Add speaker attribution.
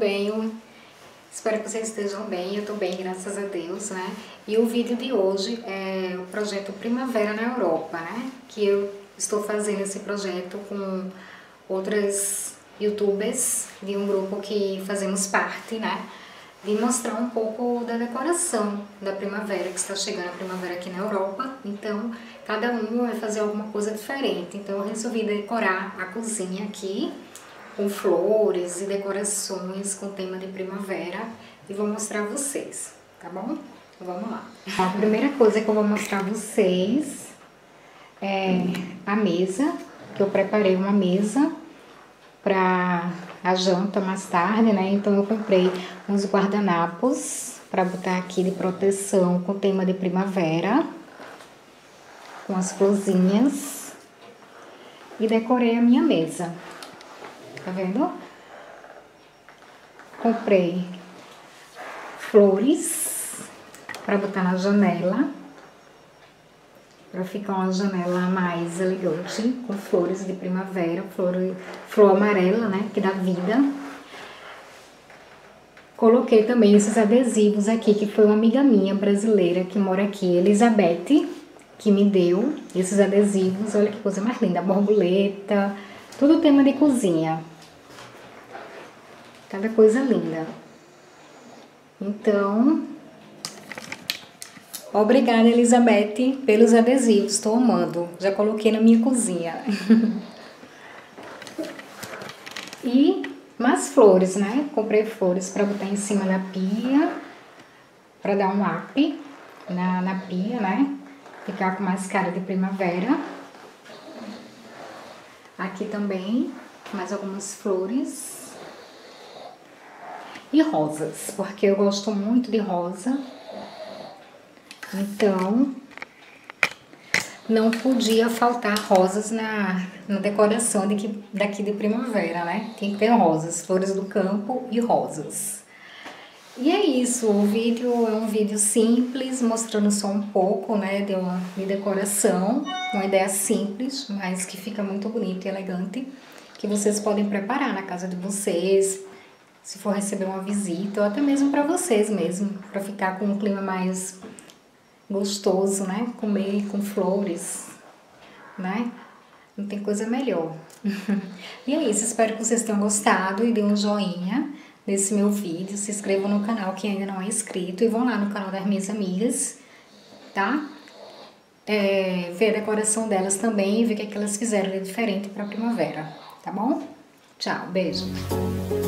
Speaker 1: bem? Espero que vocês estejam bem, eu tô bem, graças a Deus, né? E o vídeo de hoje é o projeto Primavera na Europa, né? Que eu estou fazendo esse projeto com outras youtubers de um grupo que fazemos parte, né? De mostrar um pouco da decoração da primavera, que está chegando a primavera aqui na Europa. Então, cada um vai fazer alguma coisa diferente. Então, eu resolvi decorar a cozinha aqui com flores e decorações com tema de primavera e vou mostrar a vocês, tá bom? Então, vamos lá. A primeira coisa que eu vou mostrar a vocês é a mesa, que eu preparei uma mesa para a janta mais tarde, né? Então eu comprei uns guardanapos para botar aqui de proteção com tema de primavera, com as florzinhas, e decorei a minha mesa. Tá vendo? Comprei flores para botar na janela, para ficar uma janela mais elegante, com flores de primavera, flor amarela, né, que dá vida. Coloquei também esses adesivos aqui, que foi uma amiga minha brasileira que mora aqui, Elizabeth, que me deu esses adesivos. Olha que coisa mais linda, borboleta, tudo tema de cozinha. Cada coisa linda. Então, obrigada, Elizabeth, pelos adesivos, estou amando. Já coloquei na minha cozinha. E mais flores, né? Comprei flores para botar em cima da pia, para dar um up na pia, né? Ficar com mais cara de primavera. Aqui também, mais algumas flores. E rosas, porque eu gosto muito de rosa. Então, não podia faltar rosas na decoração daqui de primavera, né? Tem que ter rosas, flores do campo e rosas. E é isso, o vídeo é um vídeo simples, mostrando só um pouco, né, de decoração. Uma ideia simples, mas que fica muito bonita e elegante, que vocês podem preparar na casa de vocês, se for receber uma visita, ou até mesmo para vocês mesmo, para ficar com um clima mais gostoso, né? Comer com flores, né? Não tem coisa melhor. E é isso, espero que vocês tenham gostado e deem um joinha nesse meu vídeo. Se inscrevam no canal quem ainda não é inscrito e vão lá no canal das minhas amigas, tá? Ver a decoração delas também e ver o que elas fizeram de diferente para a primavera, tá bom? Tchau, beijo!